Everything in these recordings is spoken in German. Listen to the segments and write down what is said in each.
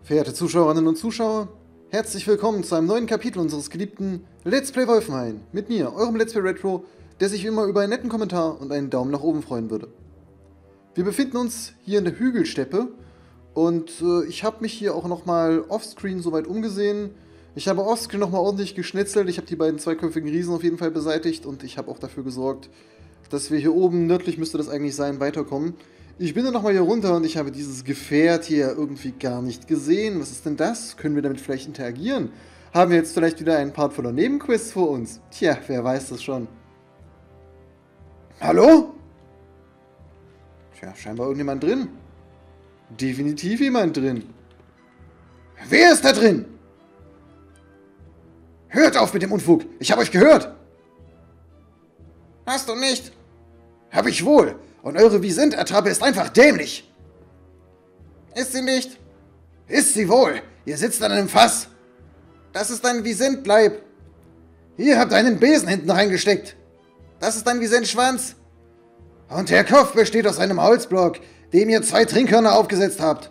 Verehrte Zuschauerinnen und Zuschauer, herzlich willkommen zu einem neuen Kapitel unseres geliebten Let's Play Wolfenhain. Mit mir, eurem Let's Play Retro, der sich wie immer über einen netten Kommentar und einen Daumen nach oben freuen würde. Wir befinden uns hier in der Hügelsteppe und ich habe mich hier auch nochmal offscreen soweit umgesehen. Ich habe offscreen nochmal ordentlich geschnitzelt, ich habe die beiden zweiköpfigen Riesen auf jeden Fall beseitigt und ich habe auch dafür gesorgt, dass wir hier oben, nördlich müsste das eigentlich sein, weiterkommen. Ich bin dann nochmal hier runter und ich habe dieses Gefährt hier irgendwie gar nicht gesehen. Was ist denn das? Können wir damit vielleicht interagieren? Haben wir jetzt vielleicht wieder einen Part voller Nebenquests vor uns? Tja, wer weiß das schon. Hallo? Tja, scheinbar irgendjemand drin. Definitiv jemand drin. Wer ist da drin? Hört auf mit dem Unfug! Ich habe euch gehört! Hast du nicht? Hab ich wohl! Und eure Visent-Attrappe ist einfach dämlich! Ist sie nicht? Ist sie wohl! Ihr sitzt an einem Fass! Das ist ein Visent-Bleib! Ihr habt einen Besen hinten reingesteckt! Das ist ein Visent-Schwanz! Und der Kopf besteht aus einem Holzblock, dem ihr 2 Trinkhörner aufgesetzt habt!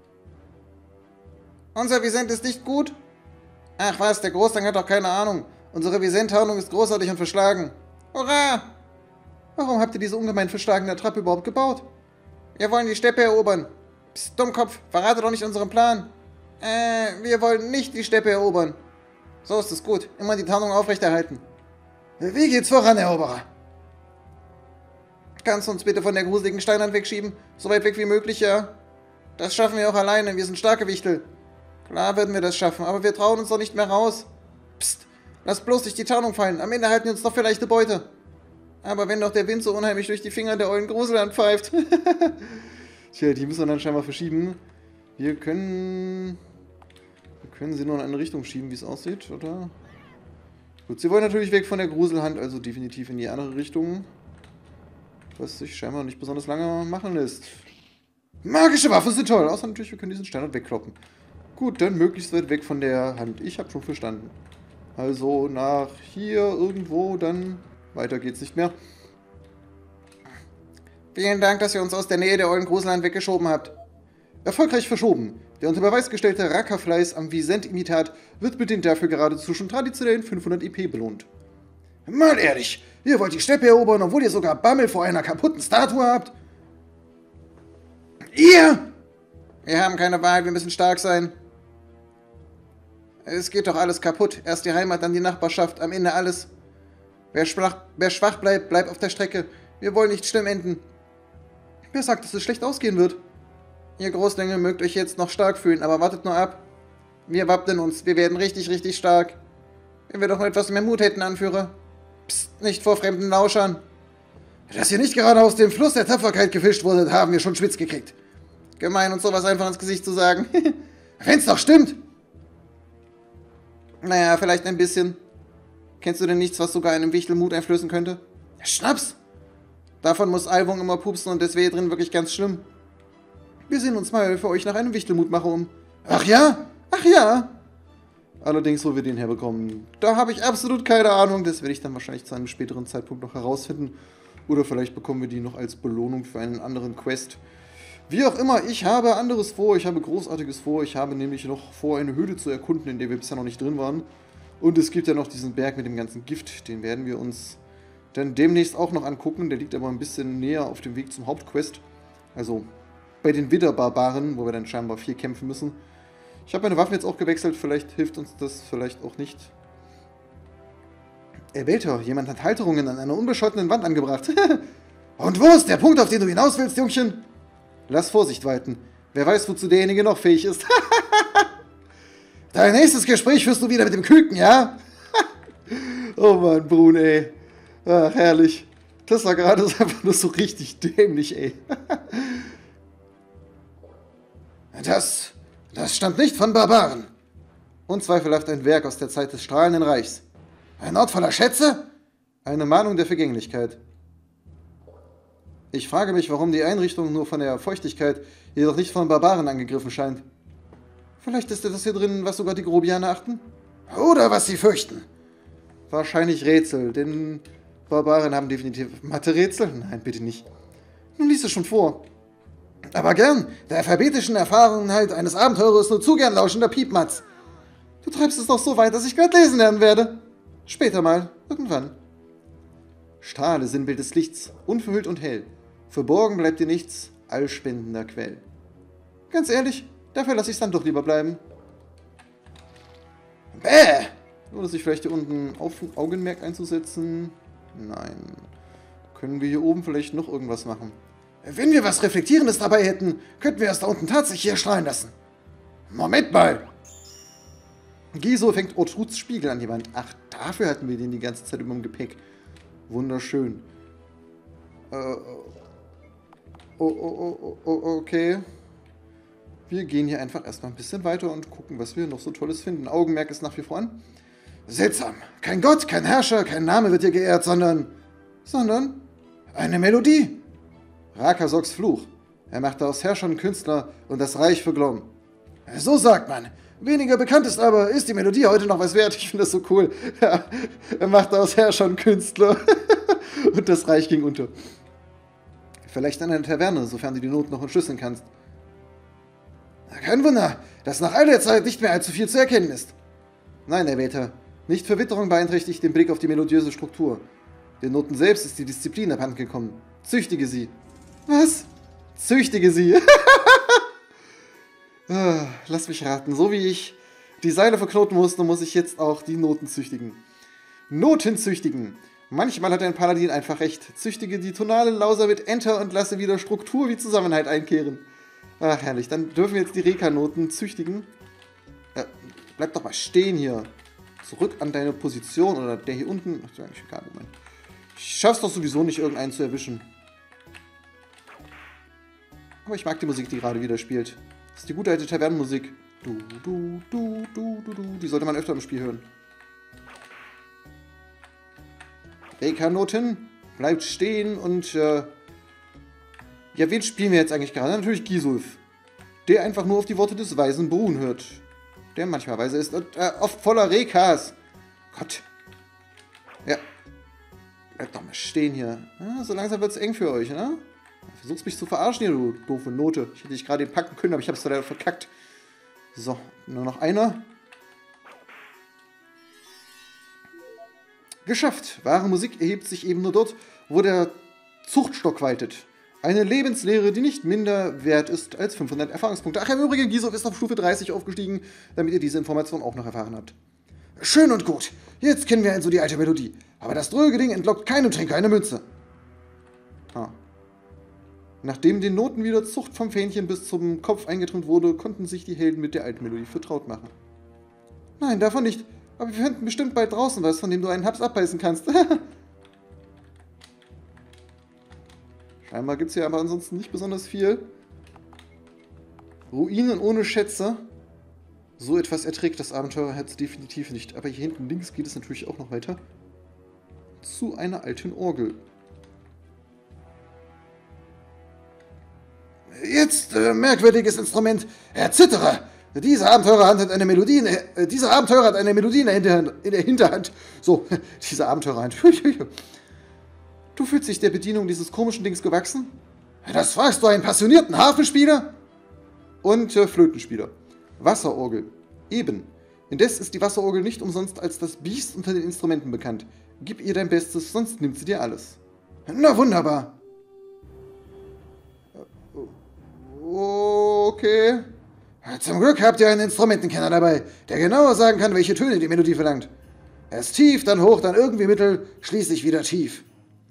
Unser Visent ist nicht gut? Ach was, der Großtang hat doch keine Ahnung. Unsere Visent-Tarnung ist großartig und verschlagen. Hurra! Warum habt ihr diese ungemein verschlagene Attrappe überhaupt gebaut? Wir wollen die Steppe erobern. Psst, Dummkopf, verrate doch nicht unseren Plan. Wir wollen nicht die Steppe erobern. So ist es gut. Immer die Tarnung aufrechterhalten. Wie geht's voran, Eroberer? Kannst du uns bitte von der gruseligen Steinwand wegschieben? So weit weg wie möglich, ja? Das schaffen wir auch alleine. Wir sind starke Wichtel. Klar würden wir das schaffen, aber wir trauen uns doch nicht mehr raus. Psst, lass bloß nicht die Tarnung fallen. Am Ende halten wir uns doch für leichte Beute. Aber wenn doch der Wind so unheimlich durch die Finger der ollen Gruseland pfeift. Tja, die müssen wir dann scheinbar verschieben. Wir können sie nur in eine Richtung schieben, wie es aussieht, oder? Gut, sie wollen natürlich weg von der Gruselhand, also definitiv in die andere Richtung. Was sich scheinbar nicht besonders lange machen lässt. Magische Waffen sind toll, außer natürlich, wir können diesen Standard wegkloppen. Gut, dann möglichst weit weg von der Hand. Ich habe schon verstanden. Also nach hier irgendwo, dann weiter geht's nicht mehr. Vielen Dank, dass ihr uns aus der Nähe der ollen Gruselhand weggeschoben habt. Erfolgreich verschoben. Der unter Beweis gestellte Rackerfleiß am Visent-Imitat wird mit den dafür geradezu schon traditionellen 500 EP belohnt. Mal ehrlich, ihr wollt die Steppe erobern, obwohl ihr sogar Bammel vor einer kaputten Statue habt? Ihr? Wir haben keine Wahl, wir müssen stark sein. Es geht doch alles kaputt. Erst die Heimat, dann die Nachbarschaft, am Ende alles. Wer schwach bleibt, bleibt auf der Strecke. Wir wollen nicht schlimm enden. Wer sagt, dass es schlecht ausgehen wird? Ihr Großlinge mögt euch jetzt noch stark fühlen, aber wartet nur ab. Wir wappnen uns. Wir werden richtig, richtig stark. Wenn wir doch nur etwas mehr Mut hätten, Anführer. Psst, nicht vor fremden Lauschern. Dass ihr nicht gerade aus dem Fluss der Tapferkeit gefischt wurdet, haben wir schon Schwitz gekriegt. Gemein, uns sowas einfach ins Gesicht zu sagen. Wenn's doch stimmt. Naja, vielleicht ein bisschen. Kennst du denn nichts, was sogar einem Wichtel Mut einflößen könnte? Schnaps! Davon muss Alwung immer pupsen und das wäre drin wirklich ganz schlimm. Wir sehen uns mal für euch nach einem Wichtelmutmacher um. Ach ja? Ach ja! Allerdings, wo wir den herbekommen, da habe ich absolut keine Ahnung. Das werde ich dann wahrscheinlich zu einem späteren Zeitpunkt noch herausfinden. Oder vielleicht bekommen wir die noch als Belohnung für einen anderen Quest. Wie auch immer, ich habe anderes vor. Ich habe Großartiges vor. Ich habe nämlich noch vor, eine Höhle zu erkunden, in der wir bisher noch nicht drin waren. Und es gibt ja noch diesen Berg mit dem ganzen Gift. Den werden wir uns dann demnächst auch noch angucken. Der liegt aber ein bisschen näher auf dem Weg zum Hauptquest. Also bei den Widderbarbaren, wo wir dann scheinbar 4 kämpfen müssen. Ich habe meine Waffen jetzt auch gewechselt. Vielleicht hilft uns das, vielleicht auch nicht. Welter, jemand hat Halterungen an einer unbescholtenen Wand angebracht. Und wo ist der Punkt, auf den du hinaus willst, Jungchen? Lass Vorsicht walten. Wer weiß, wozu derjenige noch fähig ist. Dein nächstes Gespräch führst du wieder mit dem Küken, ja? Oh Mann, Brun, ey. Ach, herrlich. Das war gerade einfach nur so richtig dämlich, ey. Das stammt nicht von Barbaren. Unzweifelhaft ein Werk aus der Zeit des strahlenden Reichs. Ein Ort voller Schätze? Eine Mahnung der Vergänglichkeit. Ich frage mich, warum die Einrichtung nur von der Feuchtigkeit, jedoch nicht von Barbaren angegriffen scheint. Vielleicht ist das hier drin, was sogar die Grobianer achten? Oder was sie fürchten. Wahrscheinlich Rätsel, denn Barbaren haben definitiv Mathe-Rätsel? Nein, bitte nicht. Nun lies es schon vor. Aber gern, der alphabetischen Erfahrenheit eines Abenteurers nur zu gern lauschender Piepmatz. Du treibst es doch so weit, dass ich gerade lesen lernen werde. Später mal, irgendwann. Strahle Sinnbild des Lichts, unverhüllt und hell. Verborgen bleibt dir nichts, allspendender Quell. Ganz ehrlich, dafür lasse ich's dann doch lieber bleiben. Bäh! Lohnt es sich vielleicht hier unten auf Augenmerk einzusetzen? Nein. Können wir hier oben vielleicht noch irgendwas machen? Wenn wir was Reflektierendes dabei hätten, könnten wir es da unten tatsächlich erstrahlen lassen. Moment mal! Giso fängt Ortruds Spiegel an die Wand. Ach, dafür hatten wir den die ganze Zeit über dem Gepäck. Wunderschön. Okay. Wir gehen hier einfach erstmal ein bisschen weiter und gucken, was wir noch so Tolles finden. Augenmerk ist nach wie vor an. Seltsam. Kein Gott, kein Herrscher, kein Name wird hier geehrt, sondern eine Melodie. Rakasoks Fluch. Er machte aus Herrschern Künstler und das Reich für Glom. So sagt man. Weniger bekannt ist aber, ist die Melodie heute noch was wert? Ich finde das so cool. Ja, er machte aus Herrschern Künstler und das Reich ging unter. Vielleicht in einer Taverne, sofern du die Noten noch entschlüsseln kannst. Kein Wunder, dass nach all der Zeit nicht mehr allzu viel zu erkennen ist. Nein, Erwählter, nicht Verwitterung beeinträchtigt den Blick auf die melodiöse Struktur. Den Noten selbst ist die Disziplin abhanden gekommen. Züchtige sie. Was? Züchtige sie. Lass mich raten, so wie ich die Seile verknoten musste, muss ich jetzt auch die Noten züchtigen. Noten züchtigen. Manchmal hat ein Paladin einfach recht. Züchtige die tonale Lauser mit Enter und lasse wieder Struktur wie Zusammenhalt einkehren. Ach, herrlich. Dann dürfen wir jetzt die Reka-Noten züchtigen. Bleib doch mal stehen hier. Zurück an deine Position oder der hier unten. Ach, ist eigentlich egal, Moment. Ich schaff's doch sowieso nicht, irgendeinen zu erwischen. Aber ich mag die Musik, die gerade wieder spielt. Das ist die gute alte Tavernenmusik. Die sollte man öfter im Spiel hören. Reka-Noten. Bleibt stehen und ja, wen spielen wir jetzt eigentlich gerade? Natürlich Gisulf. Der einfach nur auf die Worte des weisen Brun hört. Der manchmal weise ist und oft voller Rekas. Gott. Ja. Bleibt doch mal stehen hier. Ja, so langsam wird es eng für euch, ne? Versuchst mich zu verarschen hier, du doofe Note. Ich hätte dich gerade packen können, aber ich hab's leider verkackt. So, nur noch einer. Geschafft. Wahre Musik erhebt sich eben nur dort, wo der Zuchtstock waltet. Eine Lebenslehre, die nicht minder wert ist als 500 Erfahrungspunkte. Ach, im Übrigen, Giso ist auf Stufe 30 aufgestiegen, damit ihr diese Information auch noch erfahren habt. Schön und gut. Jetzt kennen wir also die alte Melodie. Aber das dröge Ding entlockt keinem Trinker eine Münze. Ah. Nachdem den Noten wieder Zucht vom Fähnchen bis zum Kopf eingetrimmt wurde, konnten sich die Helden mit der alten Melodie vertraut machen. Nein, davon nicht. Aber wir finden bestimmt bald draußen was, von dem du einen Haps abbeißen kannst. Scheinbar gibt es hier aber ansonsten nicht besonders viel. Ruinen ohne Schätze. So etwas erträgt das Abenteuerherz definitiv nicht. Aber hier hinten links geht es natürlich auch noch weiter. Zu einer alten Orgel. Jetzt, merkwürdiges Instrument. Herr Zitterer! Dieser Abenteurer hat eine Melodie in der Hinterhand. So, diese Abenteuerhand. Du fühlst dich der Bedienung dieses komischen Dings gewachsen? Das fragst du einen passionierten Harfenspieler? Und Flötenspieler. Wasserorgel. Eben. Indes ist die Wasserorgel nicht umsonst als das Biest unter den Instrumenten bekannt. Gib ihr dein Bestes, sonst nimmt sie dir alles. Na wunderbar. Okay. Zum Glück habt ihr einen Instrumentenkenner dabei, der genauer sagen kann, welche Töne die Melodie verlangt. Erst tief, dann hoch, dann irgendwie mittel, schließlich wieder tief.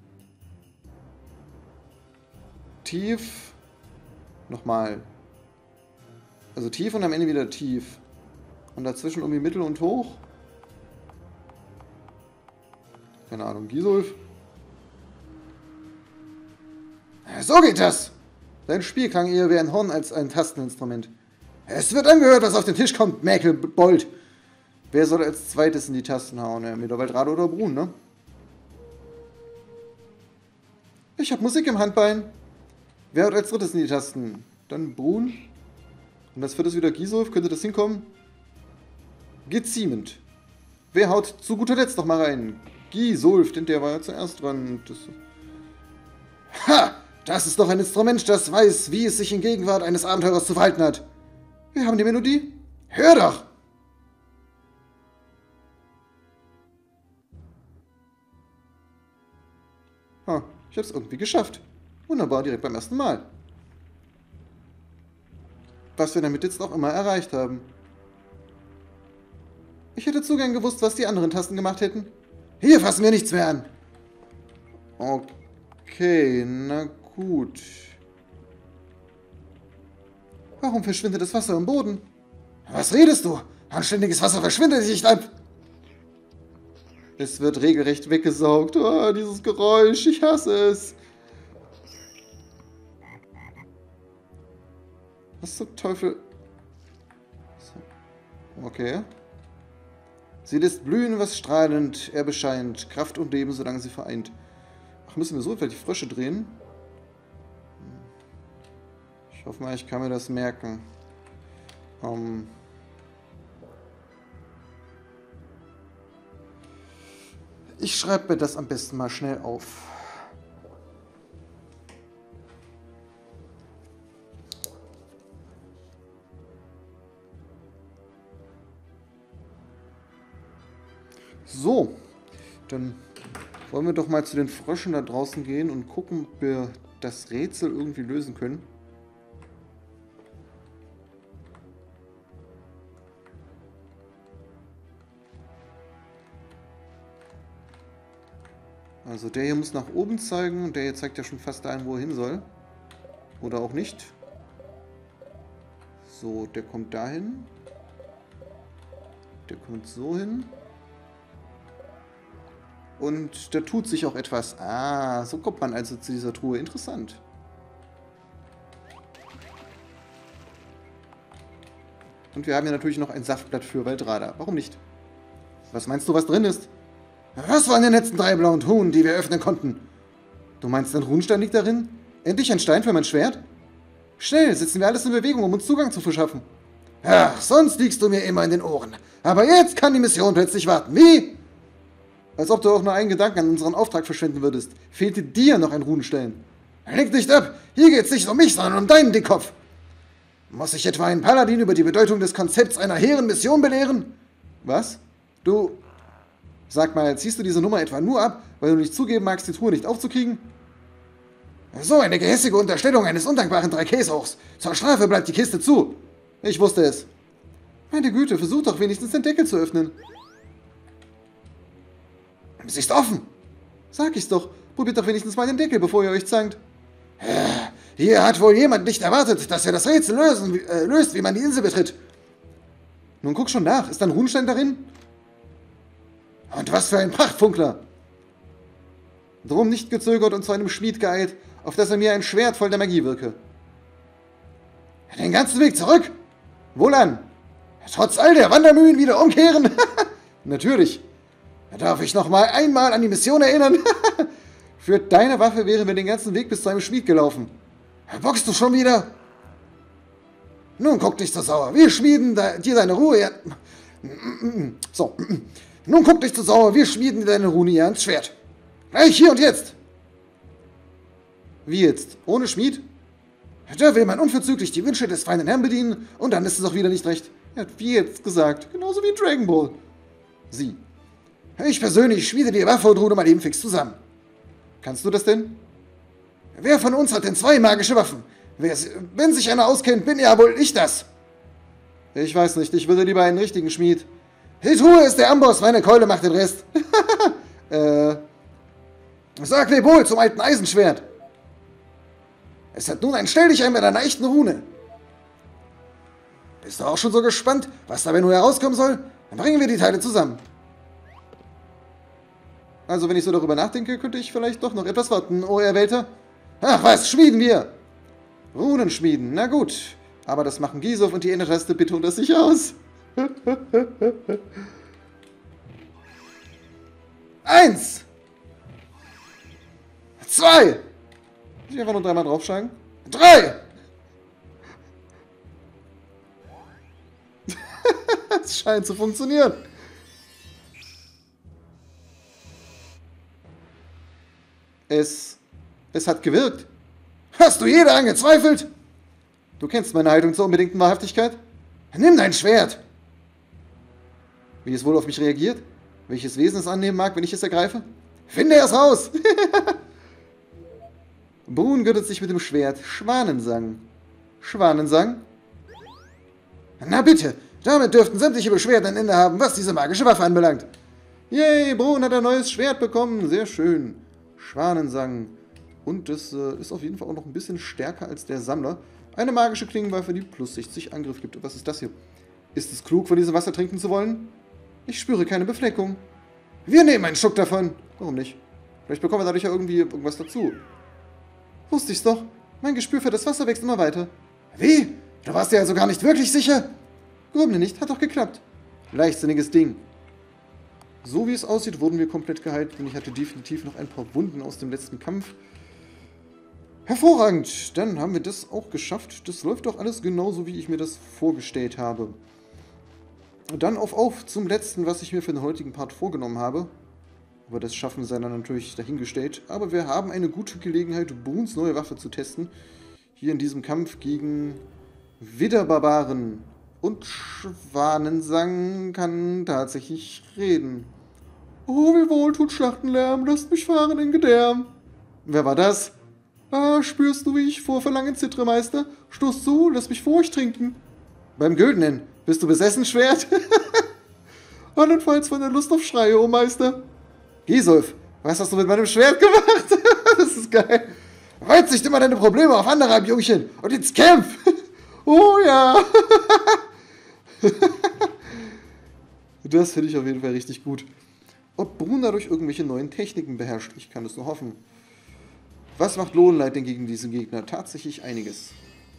Tief. Nochmal. Also tief und am Ende wieder tief. Und dazwischen irgendwie mittel und hoch. Keine Ahnung, Gisulf. So geht das! Dein Spiel klang eher wie ein Horn als ein Tasteninstrument. Es wird angehört, was auf den Tisch kommt, Mäkelbold. Wer soll als zweites in die Tasten hauen? Ja, Mitterwaldrade oder Brun, ne? Ich hab Musik im Handbein. Wer haut als drittes in die Tasten? Dann Brun. Und als viertes wieder Gisulf. Könnte das hinkommen? Geziemend. Wer haut zu guter Letzt noch mal rein? Gisulf, denn der war ja zuerst dran. Das... Ha! Das ist doch ein Instrument, das weiß, wie es sich in Gegenwart eines Abenteurers zu verhalten hat. Wir haben die Melodie. Hör doch! Ich habe es irgendwie geschafft. Wunderbar, direkt beim ersten Mal. Was wir damit jetzt auch immer erreicht haben. Ich hätte zu gern gewusst, was die anderen Tasten gemacht hätten. Hier fassen wir nichts mehr an. Okay, na gut. Warum verschwindet das Wasser im Boden? Was redest du? Anständiges Wasser verschwindet nicht ab. Es wird regelrecht weggesaugt. Oh, dieses Geräusch, ich hasse es. Was zum Teufel? So. Okay. Sie lässt blühen, was strahlend er bescheint. Kraft und Leben, solange sie vereint. Ach, müssen wir so etwa die Frösche drehen? Ich hoffe mal, ich kann mir das merken. Ich schreibe mir das am besten mal schnell auf. So, dann wollen wir doch mal zu den Fröschen da draußen gehen und gucken, ob wir das Rätsel irgendwie lösen können. Also der hier muss nach oben zeigen und der hier zeigt ja schon fast dahin, wo er hin soll. Oder auch nicht. So, der kommt dahin. Der kommt so hin. Und da tut sich auch etwas. Ah, so kommt man also zu dieser Truhe. Interessant. Und wir haben ja natürlich noch ein Saftblatt für Waldrada. Warum nicht? Was meinst du, was drin ist? Was waren die letzten 3 blauen Truhen, die wir öffnen konnten? Du meinst, ein Runenstein liegt darin? Endlich ein Stein für mein Schwert? Schnell, setzen wir alles in Bewegung, um uns Zugang zu verschaffen. Ach, sonst liegst du mir immer in den Ohren. Aber jetzt kann die Mission plötzlich warten. Wie? Als ob du auch nur einen Gedanken an unseren Auftrag verschwenden würdest. Fehlte dir noch ein Runenstein. Lenk nicht ab. Hier geht's nicht um mich, sondern um deinen Dickkopf. Muss ich etwa einen Paladin über die Bedeutung des Konzepts einer hehren Mission belehren? Was? Du... Sag mal, ziehst du diese Nummer etwa nur ab, weil du nicht zugeben magst, die Truhe nicht aufzukriegen? So eine gehässige Unterstellung eines undankbaren Dreikäshochs. Zur Strafe bleibt die Kiste zu. Ich wusste es. Meine Güte, versuch doch wenigstens den Deckel zu öffnen. Sie ist offen. Sag ich's doch. Probiert doch wenigstens mal den Deckel, bevor ihr euch zankt. Hier hat wohl jemand nicht erwartet, dass er das Rätsel löst, wie man die Insel betritt. Nun guck schon nach. Ist da ein Runenstein darin? Und was für ein Prachtfunkler! Drum nicht gezögert und zu einem Schmied geeilt, auf das er mir ein Schwert voll der Magie wirke. Den ganzen Weg zurück? Wohlan! Trotz all der Wandermühen wieder umkehren? Natürlich. Darf ich noch mal einmal an die Mission erinnern? Für deine Waffe wären wir den ganzen Weg bis zu einem Schmied gelaufen. Bockst du schon wieder? Nun guck nicht so sauer. Wir schmieden dir deine Ruhe... So... Nun guck nicht so sauer, wir schmieden dir deine Rune hier ans Schwert. Gleich hier und jetzt. Wie jetzt? Ohne Schmied? Da will man unverzüglich die Wünsche des feinen Herrn bedienen und dann ist es auch wieder nicht recht. Er hat wie jetzt gesagt, genauso wie in Dragon Ball. Sie. Ich persönlich schmiede die Waffe und Rune mal eben fix zusammen. Kannst du das denn? Wer von uns hat denn 2 magische Waffen? Wenn sich einer auskennt, bin ja wohl ich das. Ich weiß nicht, ich würde lieber einen richtigen Schmied. Die Truhe ist der Amboss, meine Keule macht den Rest. Sag Lebol zum alten Eisenschwert. Es hat nun ein Stelldichein mit einer echten Rune. Bist du auch schon so gespannt, was dabei nur herauskommen soll? Dann bringen wir die Teile zusammen. Also, wenn ich so darüber nachdenke, könnte ich vielleicht doch noch etwas warten, oh Erwählter. Ach was, schmieden wir. Runen schmieden, na gut. Aber das machen Gisow und die Ende-Taste bitte unter sich aus. 1, 2. Muss ich einfach nur 3-mal draufschlagen? 3. Es scheint zu funktionieren. Es hat gewirkt. Hast du jeder angezweifelt? Du kennst meine Haltung zur unbedingten Wahrhaftigkeit? Nimm dein Schwert! Wie es wohl auf mich reagiert? Welches Wesen es annehmen mag, wenn ich es ergreife? Finde es raus! Brun gürtet sich mit dem Schwert Schwanensang. Schwanensang? Na bitte, damit dürften sämtliche Beschwerden ein Ende haben, was diese magische Waffe anbelangt. Yay, Brun hat ein neues Schwert bekommen. Sehr schön. Schwanensang. Und das ist auf jeden Fall auch noch ein bisschen stärker als der Sammler. Eine magische Klingenwaffe, die plus 60 Angriff gibt. Und was ist das hier? Ist es klug, von diesem Wasser trinken zu wollen? Ich spüre keine Befleckung. Wir nehmen einen Schluck davon. Warum nicht? Vielleicht bekommen wir dadurch ja irgendwie irgendwas dazu. Wusste ich's doch. Mein Gespür für das Wasser wächst immer weiter. Wie? Du warst dir also gar nicht wirklich sicher? Grüble nicht, hat doch geklappt. Leichtsinniges Ding. So wie es aussieht, wurden wir komplett geheilt, denn ich hatte definitiv noch ein paar Wunden aus dem letzten Kampf. Hervorragend, dann haben wir das auch geschafft. Das läuft doch alles genauso, wie ich mir das vorgestellt habe. Und dann auf zum letzten, was ich mir für den heutigen Part vorgenommen habe. Aber das Schaffen sei dann natürlich dahingestellt. Aber wir haben eine gute Gelegenheit, Bruns neue Waffe zu testen. Hier in diesem Kampf gegen Widderbarbaren. Und Schwanensang kann tatsächlich reden. Oh, wie wohl tut Schlachtenlärm, lasst mich fahren in Gedärm. Wer war das? Ah, spürst du, wie ich vor Verlangen zittre, Meister? Stoß zu, lass mich vor euch trinken. Beim Güldenen, bist du besessen, Schwert? Andernfalls von der Lust auf Schreie, oh Meister. Gisulf, was hast du mit meinem Schwert gemacht? Das ist geil. Reiz nicht immer deine Probleme auf andere ab, Jungchen. Und jetzt kämpf! Oh ja! Das finde ich auf jeden Fall richtig gut. Ob Brun dadurch irgendwelche neuen Techniken beherrscht, ich kann es nur hoffen. Was macht Lohnleid denn gegen diesen Gegner? Tatsächlich einiges.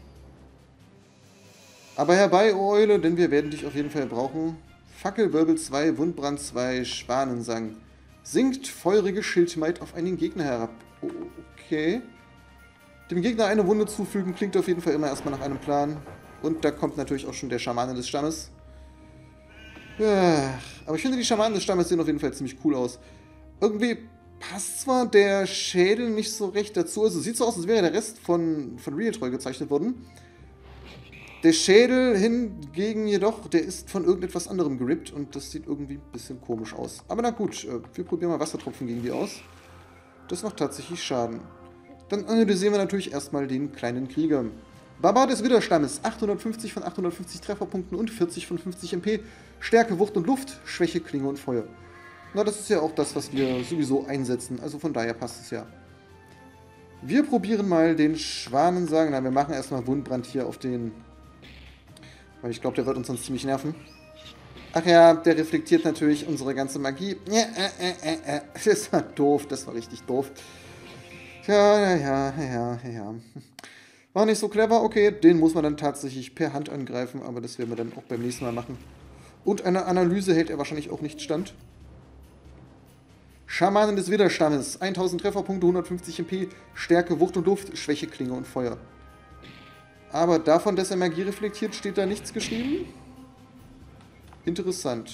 Aber herbei, O Eule, denn wir werden dich auf jeden Fall brauchen. Fackelwirbel 2, Wundbrand 2, Schwanensang. Sinkt feurige Schildmaid auf einen Gegner herab. Okay. Dem Gegner eine Wunde zufügen klingt auf jeden Fall immer erstmal nach einem Plan. Und da kommt natürlich auch schon der Schamane des Stammes. Ja, aber ich finde, die Schamanen des Stammes sehen auf jeden Fall ziemlich cool aus. Irgendwie passt zwar der Schädel nicht so recht dazu. Also sieht so aus, als wäre der Rest von Realtreu gezeichnet worden. Der Schädel hingegen jedoch, der ist von irgendetwas anderem gerippt. Und das sieht irgendwie ein bisschen komisch aus. Aber na gut, wir probieren mal Wassertropfen gegen die aus. Das macht tatsächlich Schaden. Dann analysieren wir natürlich erstmal den kleinen Krieger. Barbar des Widderstammes, 850 von 850 Trefferpunkten und 40 von 50 MP. Stärke, Wucht und Luft, Schwäche, Klinge und Feuer. Na, das ist ja auch das, was wir sowieso einsetzen. Also von daher passt es ja. Wir probieren mal den Schwanensang. Na, wir machen erstmal Wundbrand hier auf den... Weil ich glaube, der wird uns sonst ziemlich nerven. Ach ja, der reflektiert natürlich unsere ganze Magie. Das war doof, das war richtig doof. Ja. War nicht so clever, okay, den muss man dann tatsächlich per Hand angreifen, aber das werden wir dann auch beim nächsten Mal machen. Und eine Analyse hält er wahrscheinlich auch nicht stand. Schamanen des Widderstammes, 1000 Trefferpunkte, 150 MP, Stärke, Wucht und Luft, Schwäche, Klinge und Feuer. Aber davon, dass er Magie reflektiert, steht da nichts geschrieben. Interessant.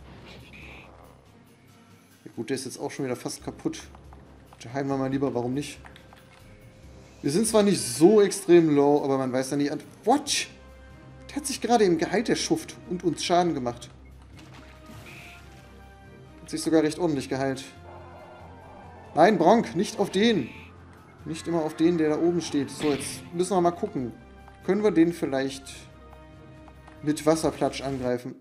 Ja gut, der ist jetzt auch schon wieder fast kaputt. Da heilen wir mal lieber, warum nicht? Wir sind zwar nicht so extrem low, aber man weiß ja nicht... What? Der hat sich gerade eben geheilt, der Schuft, und uns Schaden gemacht. Hat sich sogar recht ordentlich geheilt. Nein, Bronk, nicht auf den. Nicht immer auf den, der da oben steht. So, jetzt müssen wir mal gucken. Können wir den vielleicht mit Wasserplatsch angreifen?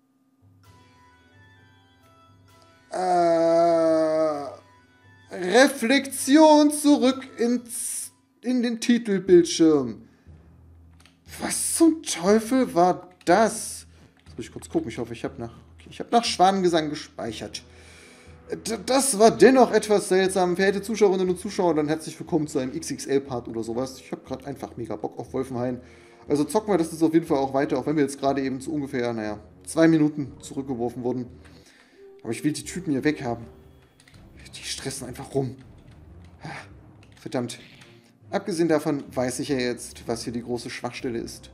Reflexion zurück in den Titelbildschirm. Was zum Teufel war das? Jetzt muss ich kurz gucken. Ich hoffe, ich habe nach Schwanengesang gespeichert. Das war dennoch etwas seltsam. Verehrte Zuschauerinnen und Zuschauer, dann herzlich willkommen zu einem XXL-Part oder sowas. Ich habe gerade einfach mega Bock auf Wolfenhain. Also zocken wir das jetzt auf jeden Fall auch weiter, auch wenn wir jetzt gerade eben zu ungefähr, 2 Minuten zurückgeworfen wurden. Aber ich will die Typen hier weghaben. Die stressen einfach rum. Verdammt. Abgesehen davon weiß ich ja jetzt, was hier die große Schwachstelle ist.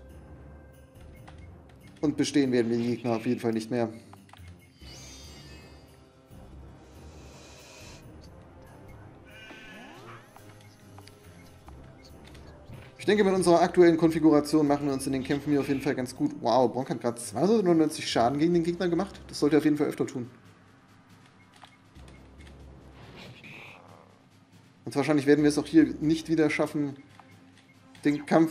Und bestehen werden wir die Gegner auf jeden Fall nicht mehr. denke, mit unserer aktuellen Konfiguration machen wir uns in den Kämpfen hier auf jeden Fall ganz gut. Wow, Bronk hat gerade 299 Schaden gegen den Gegner gemacht. Das sollte er auf jeden Fall öfter tun. Und wahrscheinlich werden wir es auch hier nicht wieder schaffen, den Kampf...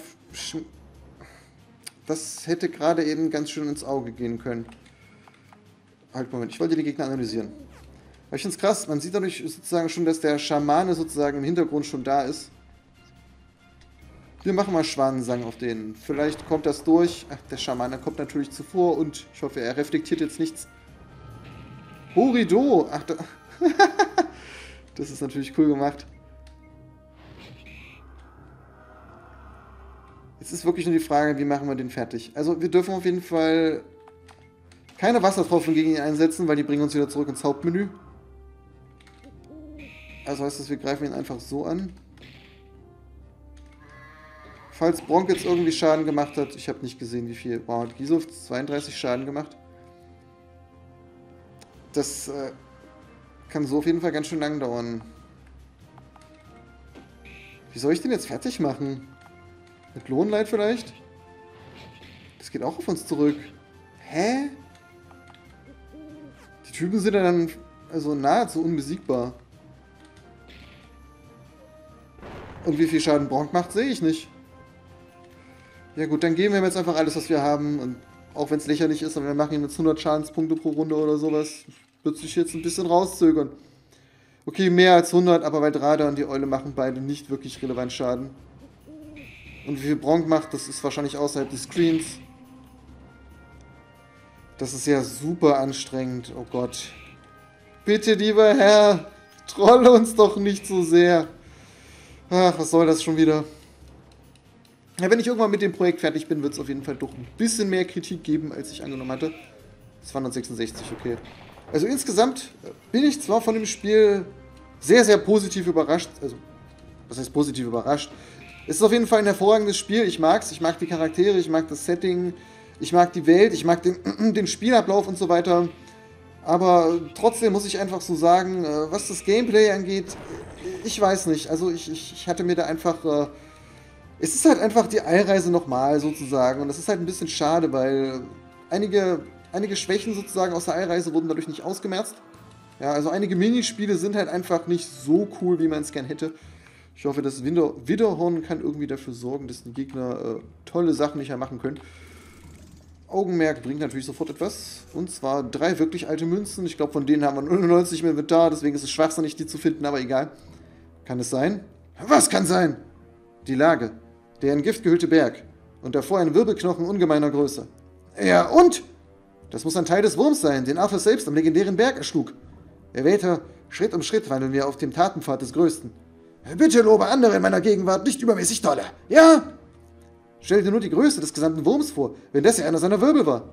Das hätte gerade eben ganz schön ins Auge gehen können. Halt, Moment, ich wollte die Gegner analysieren. Aber ich finde es krass, man sieht dadurch sozusagen schon, dass der Schamane sozusagen im Hintergrund schon da ist. Wir machen mal Schwanensang auf den. Vielleicht kommt das durch. Ach, der Schamane kommt natürlich zuvor und ich hoffe, er reflektiert jetzt nichts. Horido! Ach, das ist natürlich cool gemacht. Jetzt ist wirklich nur die Frage, wie machen wir den fertig. Also wir dürfen auf jeden Fall keine Wassertropfen gegen ihn einsetzen, weil die bringen uns wieder zurück ins Hauptmenü. Also heißt das, wir greifen ihn einfach so an. Falls Bronk jetzt irgendwie Schaden gemacht hat, ich habe nicht gesehen, wie viel. Wow, hat Gisov 32 Schaden gemacht. Das kann so auf jeden Fall ganz schön lang dauern. Wie soll ich den jetzt fertig machen? Mit Lohnleid vielleicht? Das geht auch auf uns zurück. Hä? Die Typen sind ja dann also nahezu unbesiegbar. Und wie viel Schaden Bronk macht, sehe ich nicht. Ja gut, dann geben wir ihm jetzt einfach alles, was wir haben. Und auch wenn es lächerlich ist, aber wir machen ihm jetzt 100 Schadenspunkte pro Runde oder sowas. Wird sich jetzt ein bisschen rauszögern. Okay, mehr als 100, aber weil Drada und die Eule machen beide nicht wirklich relevant Schaden. Und wie viel Bronk macht, das ist wahrscheinlich außerhalb des Screens. Das ist ja super anstrengend. Oh Gott. Bitte, lieber Herr, trolle uns doch nicht so sehr. Ach, was soll das schon wieder? Ja, wenn ich irgendwann mit dem Projekt fertig bin, wird es auf jeden Fall doch ein bisschen mehr Kritik geben, als ich angenommen hatte. 266, okay. Also insgesamt bin ich zwar von dem Spiel sehr, sehr positiv überrascht. Also, was heißt positiv überrascht? Es ist auf jeden Fall ein hervorragendes Spiel. Ich mag's. Ich mag die Charaktere, ich mag das Setting, ich mag die Welt, ich mag den Spielablauf und so weiter. Aber trotzdem muss ich einfach so sagen, was das Gameplay angeht, ich weiß nicht. Also ich hatte mir da einfach... es ist halt einfach die Eilreise nochmal sozusagen. Und das ist halt ein bisschen schade, weil einige Schwächen sozusagen aus der Eilreise wurden dadurch nicht ausgemerzt. Ja, also einige Minispiele sind halt einfach nicht so cool, wie man es gern hätte. Ich hoffe, das Widderhorn kann irgendwie dafür sorgen, dass die Gegner tolle Sachen nicht mehr machen können. Augenmerk bringt natürlich sofort etwas. Und zwar 3 wirklich alte Münzen. Ich glaube, von denen haben wir 99 im Inventar. Deswegen ist es schwachsinnig, die zu finden, aber egal. Kann es sein? Was kann sein? Die Lage. Der in Gift gehüllte Berg. Und davor ein Wirbelknochen ungemeiner Größe. Ja, und? Das muss ein Teil des Wurms sein, den Arthur selbst am legendären Berg erschlug. Erwählter, Schritt um Schritt wandeln wir auf dem Tatenpfad des Größten. Bitte lobe andere in meiner Gegenwart nicht übermäßig dolle. Ja? Stell dir nur die Größe des gesamten Wurms vor, wenn das ja einer seiner Wirbel war.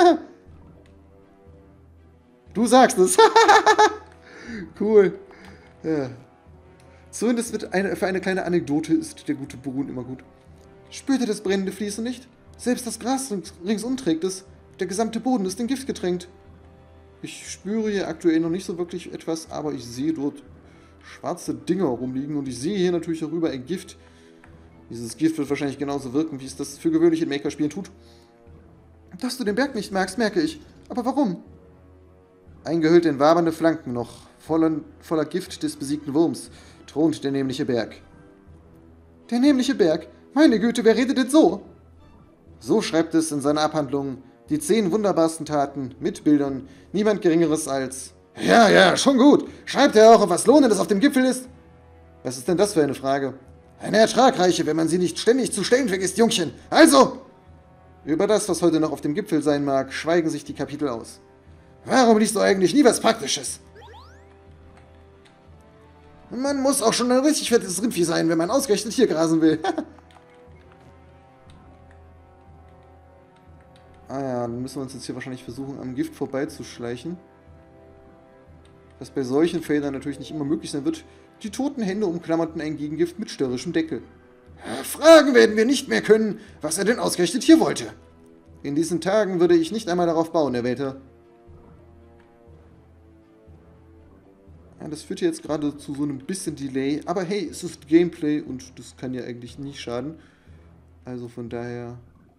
Du sagst es. Cool. Ja. Zumindest für eine kleine Anekdote ist der gute Brun immer gut. Spürt ihr das brennende Fließen nicht? Selbst das Gras ringsum trägt es. Der gesamte Boden ist in Gift getränkt. Ich spüre hier aktuell noch nicht so wirklich etwas, aber ich sehe dort schwarze Dinger rumliegen und ich sehe hier natürlich auch überall Gift. Dieses Gift wird wahrscheinlich genauso wirken, wie es das für gewöhnlich in Maker-Spielen tut. Dass du den Berg nicht magst, merke ich. Aber warum? Eingehüllt in wabernde Flanken noch, voller Gift des besiegten Wurms, thront der nämliche Berg. Der nämliche Berg? Meine Güte, wer redet denn so? So schreibt es in seiner Abhandlung die 10 wunderbarsten Taten mit Bildern, niemand Geringeres als... Ja, schon gut. Schreibt er auch, was Lohnendes auf dem Gipfel ist? Was ist denn das für eine Frage? Eine ertragreiche, wenn man sie nicht ständig zu stellen vergisst, Jungchen. Also! Über das, was heute noch auf dem Gipfel sein mag, schweigen sich die Kapitel aus. Warum liest du eigentlich nie was Praktisches? Man muss auch schon ein richtig fettes Rindvieh sein, wenn man ausgerechnet hier grasen will. Ah ja, dann müssen wir uns jetzt hier wahrscheinlich versuchen, am Gift vorbeizuschleichen. Was bei solchen Feldern natürlich nicht immer möglich sein wird. Die toten Hände umklammerten ein Gegengift mit störrischem Deckel. Fragen werden wir nicht mehr können, was er denn ausgerechnet hier wollte. In diesen Tagen würde ich nicht einmal darauf bauen, Erwählter. Ja, das führt jetzt gerade zu so einem bisschen Delay. Aber hey, es ist Gameplay und das kann ja eigentlich nicht schaden. Also von daher...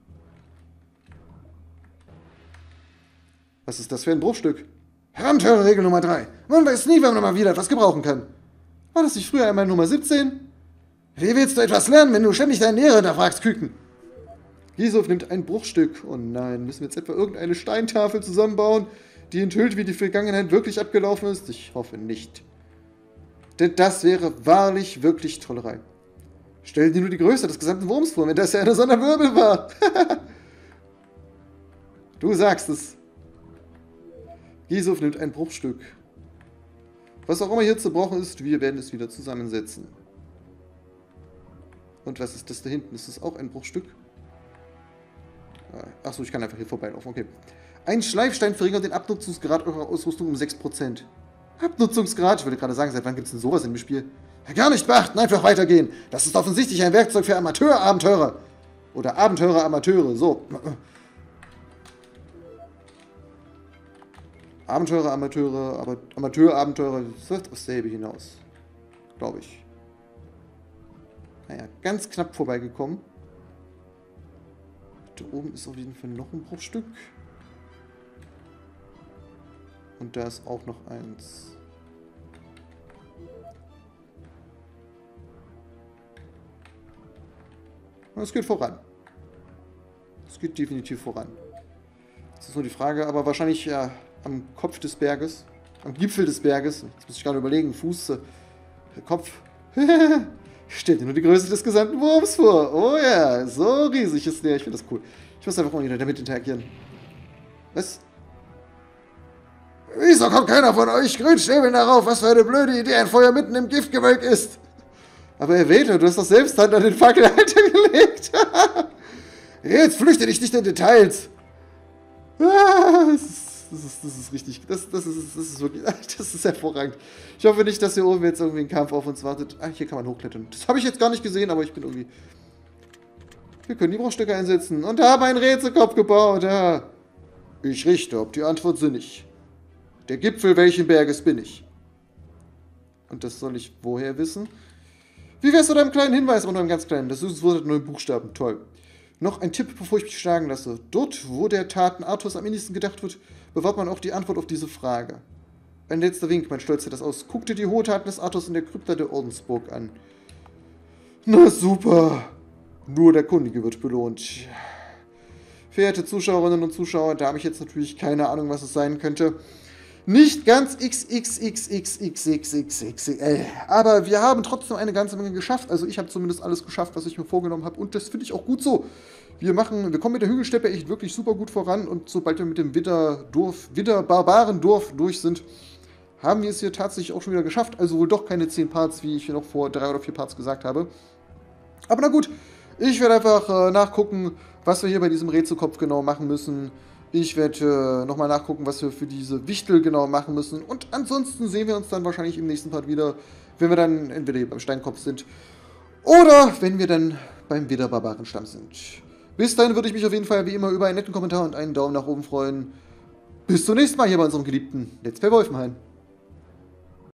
Was ist das für ein Bruchstück? Abenteuerregel Nummer 3. Man weiß nie, wann man mal wieder etwas gebrauchen kann. War das nicht früher einmal Nummer 17? Wie willst du etwas lernen, wenn du ständig deine Lehre hinterfragst, Küken? Gisov nimmt ein Bruchstück. Oh nein, müssen wir jetzt etwa irgendeine Steintafel zusammenbauen, die enthüllt, wie die Vergangenheit wirklich abgelaufen ist? Ich hoffe nicht. Denn das wäre wahrlich wirklich Trollerei. Stell dir nur die Größe des gesamten Wurms vor, wenn das ja eine Sonderwirbel war. Du sagst es. Gisov nimmt ein Bruchstück. Was auch immer hier zu brauchen ist, wir werden es wieder zusammensetzen. Und was ist das da hinten? Ist das auch ein Bruchstück? Achso, ich kann einfach hier vorbeilaufen. Okay. Ein Schleifstein verringert den Abnutzungsgrad eurer Ausrüstung um 6%. Abnutzungsgrad? Ich wollte gerade sagen, seit wann gibt es denn sowas im Spiel? Ja, gar nicht beachten, einfach weitergehen. Das ist offensichtlich ein Werkzeug für Amateurabenteurer. Oder Abenteurer-Amateure, so. Abenteurer, Amateure, Amateur-Abenteurer, das läuft aufs selbe hinaus. Glaube ich. Naja, ganz knapp vorbeigekommen. Da oben ist auf jeden Fall noch ein Bruchstück. Und da ist auch noch eins. Es geht voran. Es geht definitiv voran. Das ist nur die Frage, aber wahrscheinlich ja am Kopf des Berges. Am Gipfel des Berges. Jetzt muss ich gerade überlegen. Fuß, Kopf. Stellt dir nur die Größe des gesamten Wurms vor. Oh ja, so riesig ist der. Ich finde das cool. Ich muss einfach mal wieder damit interagieren. Was? Wieso kommt keiner von euch Grünstäbeln darauf, was für eine blöde Idee ein Feuer mitten im Giftgewölk ist? Aber Erwähne, du hast doch selbst Hand an den Fackelhalter gelegt. Jetzt flüchte dich nicht in Details. Das ist richtig. Das ist wirklich. Das ist hervorragend. Ich hoffe nicht, dass hier oben jetzt irgendwie ein Kampf auf uns wartet. Ah, hier kann man hochklettern. Das habe ich jetzt gar nicht gesehen, aber ich bin irgendwie. Wir können die Bruchstücke einsetzen und haben einen Rätselkopf gebaut. Ja. Ich richte, ob die Antwort sinnig. Der Gipfel welchen Berges bin ich? Und das soll ich woher wissen? Wie wär's mit einem kleinen Hinweis unter einem ganz kleinen? Das Süßungswort hat 9 Buchstaben. Toll. Noch ein Tipp, bevor ich mich schlagen lasse. Dort, wo der Taten Arthurs am innigsten gedacht wird, bewahrt man auch die Antwort auf diese Frage. Ein letzter Wink, mein Stolz sieht das aus. Guck dir die hohe Taten des Arthurs in der Krypta der Ordensburg an. Na super. Nur der Kundige wird belohnt. Verehrte Zuschauerinnen und Zuschauer, da habe ich jetzt natürlich keine Ahnung, was es sein könnte. Nicht ganz XXXXXXXXL. Aber wir haben trotzdem eine ganze Menge geschafft. Also ich habe zumindest alles geschafft, was ich mir vorgenommen habe. Und das finde ich auch gut so. Wir kommen mit der Hügelsteppe echt wirklich super gut voran. Und sobald wir mit dem Widder-Barbaren-Dorf durch sind, haben wir es hier tatsächlich auch schon wieder geschafft. Also wohl doch keine 10 Parts, wie ich noch vor 3 oder 4 Parts gesagt habe. Aber na gut, ich werde einfach nachgucken, was wir hier bei diesem Rätselkopf genau machen müssen. Ich werde nochmal nachgucken, was wir für diese Wichtel genau machen müssen. Und ansonsten sehen wir uns dann wahrscheinlich im nächsten Part wieder, wenn wir dann entweder hier beim Steinkopf sind oder wenn wir dann beim Widder-Barbarenstamm sind. Bis dahin würde ich mich auf jeden Fall wie immer über einen netten Kommentar und einen Daumen nach oben freuen. Bis zum nächsten Mal hier bei unserem geliebten Let's Play Wolfenhain.